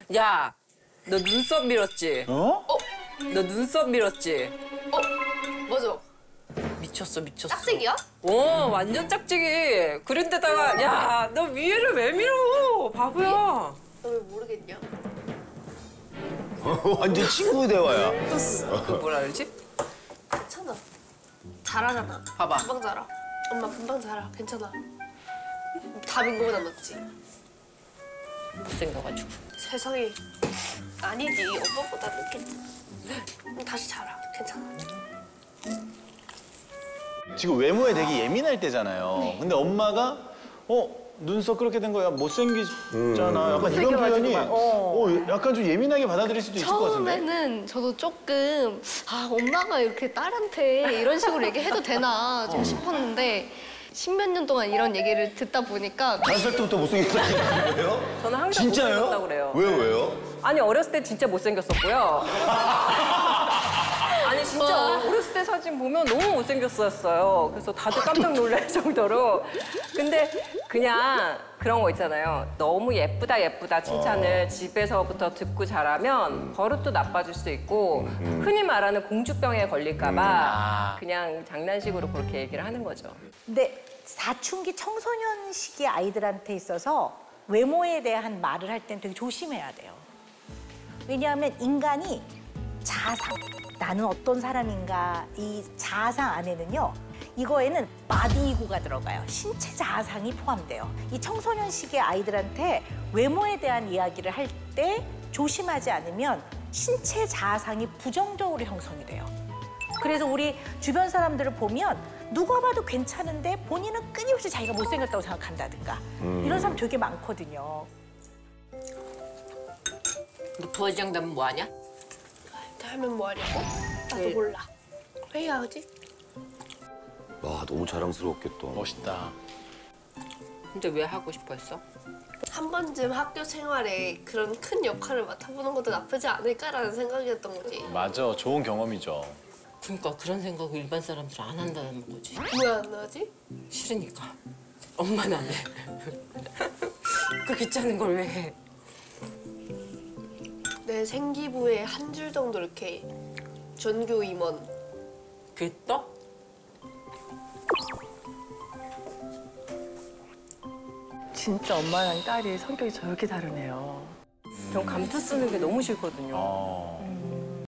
야, 너 눈썹 밀었지? 어? 너 눈썹 밀었지? 맞아. 미쳤어. 짝짝이야? 완전 짝짝이. 그런데다가 야, 너 위에를 왜 밀어? 바보야. 너 왜 모르겠냐? 완전 친구 대화야. 그 뭐라 그러지? 괜찮아. 잘하잖아. 봐봐. 금방 자라. 엄마 금방 자라. 괜찮아. 다 민 거보다 낫지. 못생겨가지고. 세상에. 아니지. 엄마보다 낫겠지. 다시 자라. 괜찮아. 지금 외모에 되게 예민할 때잖아요. 근데 엄마가 눈썹 그렇게 된 거야 못생기잖아. 약간 이런 표현이 약간 좀 예민하게 받아들일 수도 있을 것 같은데. 처음에는 저도 조금 엄마가 이렇게 딸한테 이런 식으로 얘기해도 되나 좀 싶었는데 십몇 년 동안 이런 얘기를 듣다 보니까 5살 때부터 못생겼다는 거예요? 저는 항상 진짜요? 못생겼다고 그래요. 왜요? 아니 어렸을 때 진짜 못생겼었고요. 아니 진짜 어렸을 때 사진 보면 너무 못생겼었어요. 그래서 다들 깜짝 놀랄 정도로. 근데 그냥 그런 거 있잖아요. 너무 예쁘다 칭찬을 집에서부터 듣고 자라면 버릇도 나빠질 수 있고 흔히 말하는 공주병에 걸릴까 봐 그냥 장난식으로 그렇게 얘기를 하는 거죠. 근데 사춘기 청소년 시기 아이들한테 있어서 외모에 대한 말을 할 땐 되게 조심해야 돼요. 왜냐하면 인간이 자아상, 나는 어떤 사람인가 이 자아상 안에는요. 이거에는 바디이고가 들어가요. 신체 자아상이 포함돼요. 이 청소년 시기의 아이들한테 외모에 대한 이야기를 할 때 조심하지 않으면 신체 자아상이 부정적으로 형성이 돼요. 그래서 우리 주변 사람들을 보면 누가 봐도 괜찮은데 본인은 끊임없이 자기가 못생겼다고 생각한다든가 이런 사람 되게 많거든요. 너 부화장 되면 뭐 하냐? 하면 뭐 하냐고? 나도 몰라. 회의하지? 와, 너무 자랑스러웠겠다. 멋있다. 근데 왜 하고 싶어 했어? 한 번쯤 학교 생활에 그런 큰 역할을 맡아보는 것도 나쁘지 않을까라는 생각이었던 거지. 맞아, 좋은 경험이죠. 그러니까 그런 생각을 일반 사람들은 안 한다는 거지. 왜 안 나지? 싫으니까. 엄마는 안 해. 그 귀찮은 걸 왜 해? 내 생기부에 한 줄 정도 이렇게 전교 임원. 그게 떠? 진짜 엄마랑 딸이 성격이 저렇게 다르네요. 전 감투 쓰는 게 너무 싫거든요.